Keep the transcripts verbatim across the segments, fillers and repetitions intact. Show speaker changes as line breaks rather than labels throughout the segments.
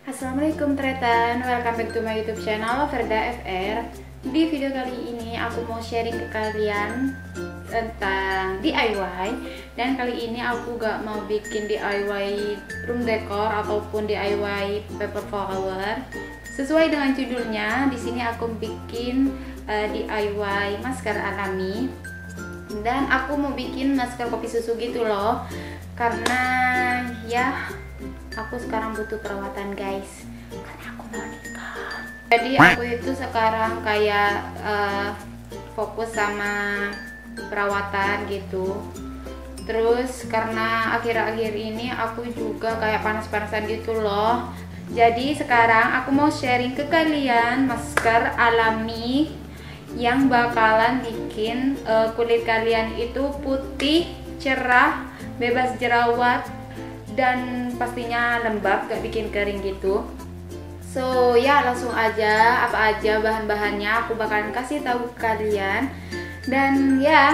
Assalamualaikum tretan, welcome back to my YouTube channel Verda F R. Di video kali ini aku mau sharing ke kalian tentang D I Y. Dan kali ini aku gak mau bikin D I Y room decor ataupun D I Y paper flower. Sesuai dengan judulnya, di sini aku bikin uh, D I Y masker alami. Dan aku mau bikin masker kopi susu gitu loh, karena ya aku sekarang butuh perawatan guys, karena aku mau nikah. Jadi aku itu sekarang kayak uh, fokus sama perawatan gitu. Terus karena akhir-akhir ini aku juga kayak panas-panasan gitu loh. Jadi sekarang aku mau sharing ke kalian masker alami yang bakalan bikin uh, kulit kalian itu putih, cerah, bebas jerawat, dan pastinya lembab, gak bikin kering gitu. So ya langsung aja, apa aja bahan-bahannya aku bakalan kasih tahu ke kalian. Dan ya,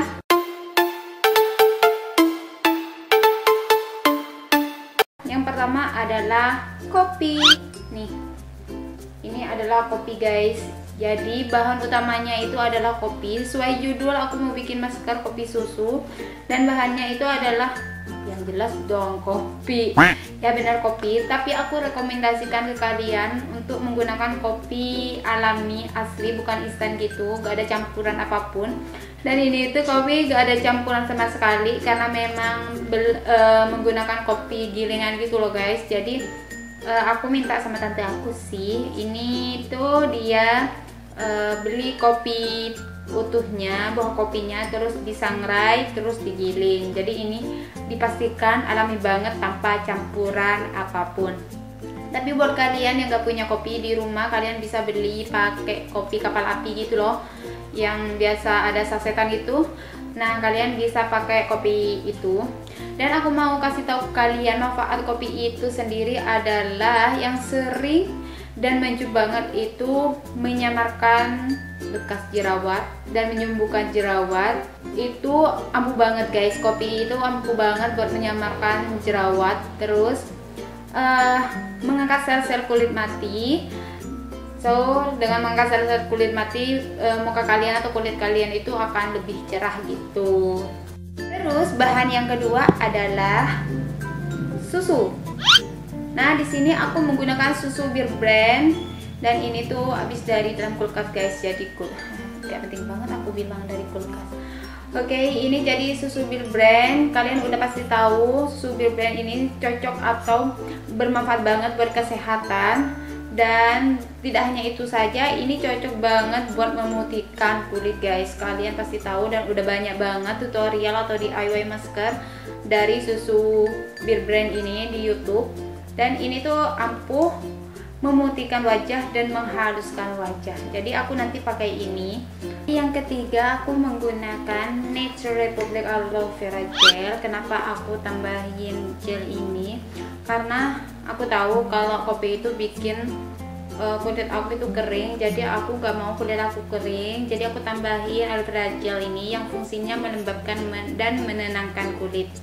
yang pertama adalah kopi. Nih, ini adalah kopi guys. Jadi bahan utamanya itu adalah kopi. Sesuai judul aku mau bikin masker kopi susu, dan bahannya itu adalah yang jelas dong kopi. Ya benar kopi, tapi aku rekomendasikan ke kalian untuk menggunakan kopi alami asli, bukan instan gitu, gak ada campuran apapun. Dan ini itu kopi gak ada campuran sama sekali, karena memang bel, e, menggunakan kopi gilingan gitu loh guys. Jadi e, aku minta sama tante aku sih, ini tuh dia e, beli kopi utuhnya, buah kopinya, terus disangrai, terus digiling. Jadi ini dipastikan alami banget tanpa campuran apapun. Tapi buat kalian yang gak punya kopi di rumah, kalian bisa beli pakai kopi kapal api gitu loh, yang biasa ada sasetan gitu. Nah kalian bisa pakai kopi itu. Dan aku mau kasih tahu kalian manfaat kopi itu sendiri adalah yang sering dan manjur banget itu menyamarkan bekas jerawat dan menyembuhkan jerawat. Itu ampuh banget guys, kopi itu ampuh banget buat menyamarkan jerawat. Terus uh, mengangkat sel-sel kulit mati. So dengan mengangkat sel-sel kulit mati, uh, muka kalian atau kulit kalian itu akan lebih cerah gitu. Terus bahan yang kedua adalah susu. Nah di sini aku menggunakan susu Bir Brand, dan ini tuh habis dari dalam kulkas guys. Jadi kul gak penting banget aku bilang dari kulkas. Oke, okay, ini jadi susu Bir Brand. Kalian udah pasti tahu susu Bir Brand ini cocok atau bermanfaat banget buat kesehatan. Dan tidak hanya itu saja, ini cocok banget buat memutihkan kulit guys. Kalian pasti tahu dan udah banyak banget tutorial atau D I Y masker dari susu Bir Brand ini di YouTube. Dan ini tuh ampuh memutihkan wajah dan menghaluskan wajah. Jadi aku nanti pakai ini. Yang ketiga, aku menggunakan Nature Republic Aloe Vera Gel. Kenapa aku tambahin gel ini? Karena aku tahu kalau kopi itu bikin uh, kulit aku itu kering. Jadi aku gak mau kulit aku kering. Jadi aku tambahin aloe vera gel ini yang fungsinya melembabkan dan menenangkan kulit.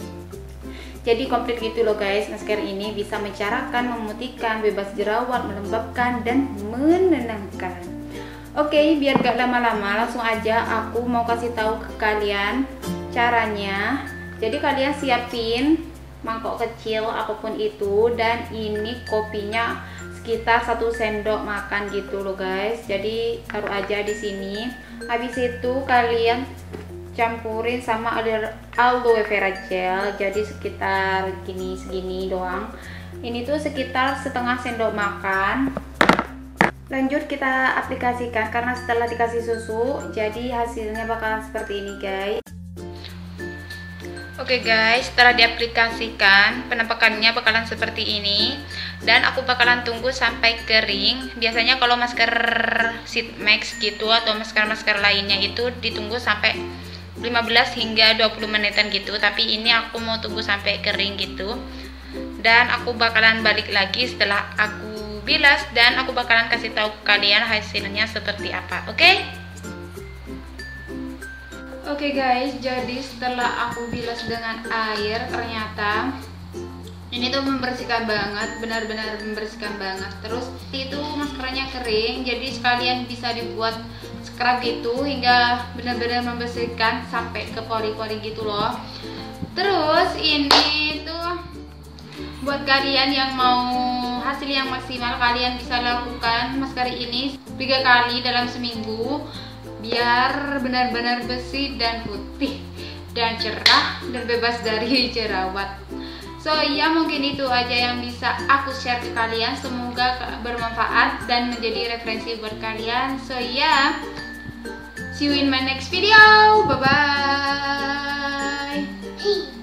Jadi komplit gitu loh guys, masker ini bisa mencerahkan, memutihkan, bebas jerawat, melembabkan, dan menenangkan. Oke, biar gak lama-lama, langsung aja aku mau kasih tahu ke kalian caranya. Jadi kalian siapin mangkok kecil apapun itu, dan ini kopinya sekitar satu sendok makan gitu loh guys. Jadi taruh aja di sini. Habis itu kalian campurin sama aloe vera gel, jadi sekitar gini segini doang. Ini tuh sekitar setengah sendok makan. Lanjut kita aplikasikan, karena setelah dikasih susu jadi hasilnya bakalan seperti ini guys. Oke guys, setelah diaplikasikan penampakannya bakalan seperti ini, dan aku bakalan tunggu sampai kering. Biasanya kalau masker Sheet Max gitu atau masker-masker lainnya itu ditunggu sampai lima belas hingga dua puluh menitan gitu, tapi ini aku mau tunggu sampai kering gitu. Dan aku bakalan balik lagi setelah aku bilas, dan aku bakalan kasih tahu kalian hasilnya seperti apa. Oke okay? Oke okay guys, jadi setelah aku bilas dengan air, ternyata Ini tuh membersihkan banget, benar-benar membersihkan banget. Terus itu maskeranya kering, jadi sekalian bisa dibuat scrub gitu hingga benar-benar membersihkan sampai ke pori-pori gitu loh. Terus ini tuh buat kalian yang mau hasil yang maksimal, kalian bisa lakukan masker ini tiga kali dalam seminggu biar benar-benar bersih dan putih dan cerah dan bebas dari jerawat. So ya, mungkin itu aja yang bisa aku share ke kalian. Semoga bermanfaat dan menjadi referensi buat kalian. So ya, see you in my next video. Bye bye.